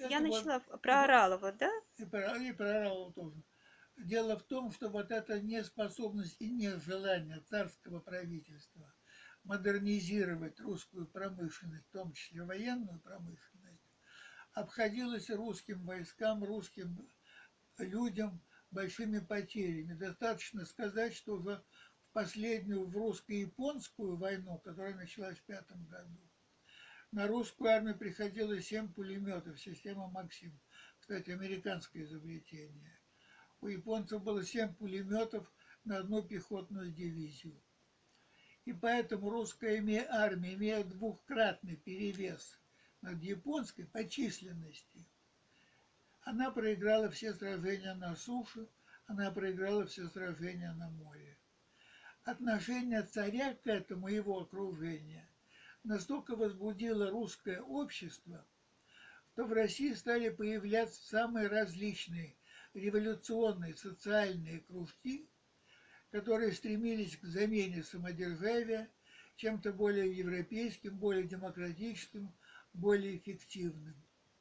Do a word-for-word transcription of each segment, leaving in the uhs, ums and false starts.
Я это вот, начала и, про Оралова, да? и про, и про Оралова тоже. Дело в том, что вот эта неспособность и нежелание царского правительства модернизировать русскую промышленность, в том числе военную промышленность, обходилось русским войскам, русским людям большими потерями. Достаточно сказать, что уже в последнюю, в русско-японскую войну, которая началась в пятом году, на русскую армию приходило семь пулеметов, система «Максим». Кстати, американское изобретение. У японцев было семь пулеметов на одну пехотную дивизию. И поэтому русская армия, имея двухкратный перевес над японской по численности, она проиграла все сражения на суше, она проиграла все сражения на море. Отношение царя к этому, его окружения, настолько возбудило русское общество, что в России стали появляться самые различные революционные социальные кружки, которые стремились к замене самодержавия чем-то более европейским, более демократическим, более эффективным.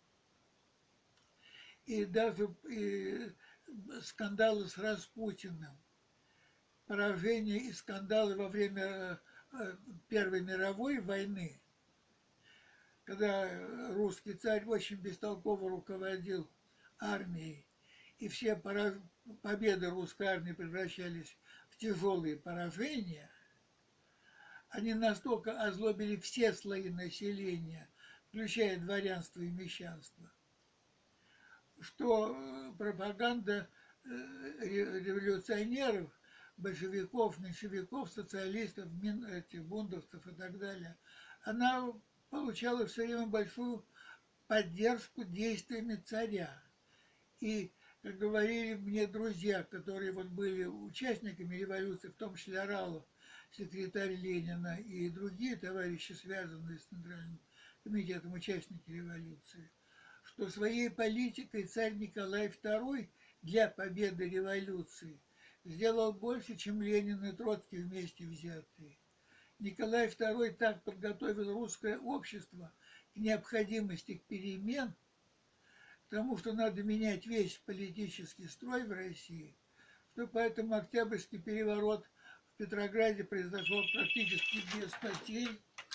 И даже и скандалы с Распутиным, поражение и скандалы во время Первой мировой войны, когда русский царь очень бестолково руководил армией, и все победы русской армии превращались в тяжелые поражения, они настолько озлобили все слои населения, включая дворянство и мещанство, что пропаганда революционеров, большевиков, меньшевиков, социалистов, этих бундовцев и так далее, она получала все время большую поддержку действиями царя. И, как говорили мне друзья, которые вот были участниками революции, в том числе Оралов, секретарь Ленина и другие товарищи, связанные с Центральным комитетом, участники революции, что своей политикой царь Николай второй для победы революции сделал больше, чем Ленин и Троцкий вместе взятые. Николай второй так подготовил русское общество к необходимости перемен, к тому, что надо менять весь политический строй в России, что поэтому Октябрьский переворот в Петрограде произошел практически без потерь,